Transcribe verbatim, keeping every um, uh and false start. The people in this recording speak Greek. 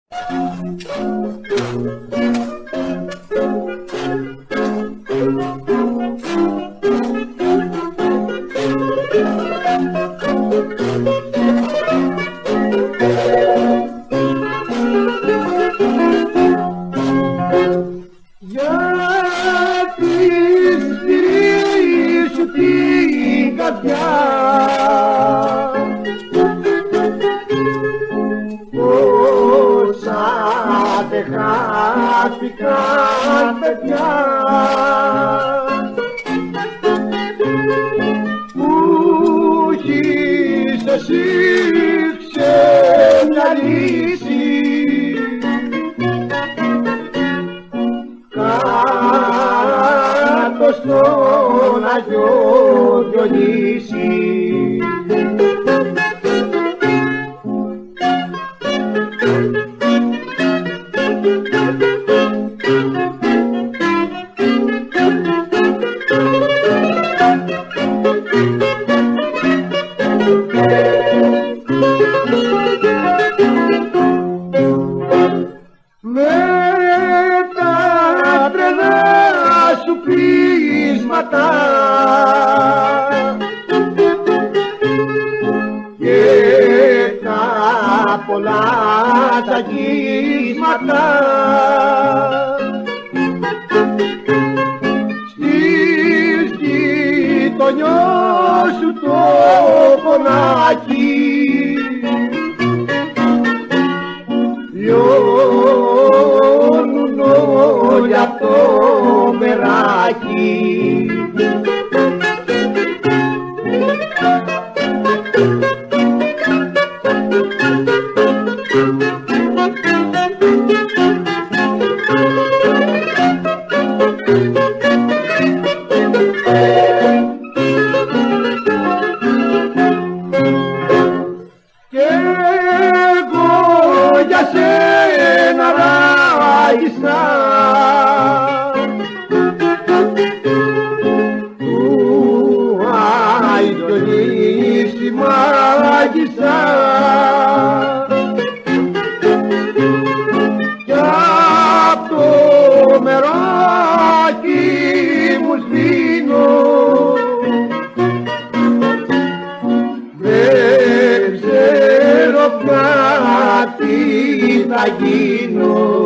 Πόσα δε χάθηκαν, παιδιά, που χεις εσύ ξεμυαλίσει, κάτω στον Άγιο Διονύση. Με τα τρελά σου πείσματα και τα πολλά τσακίσματα, στις γειτονιάς σου το γωνάκι, λιώνουν όλοι απ' το μεράκι. Και εγώ για σένα ράγισα, του Αη Διονύση μάγισσα, κι απ' το μεράκι μου σβήνω, δεν ξέρω πια τι θα γίνω.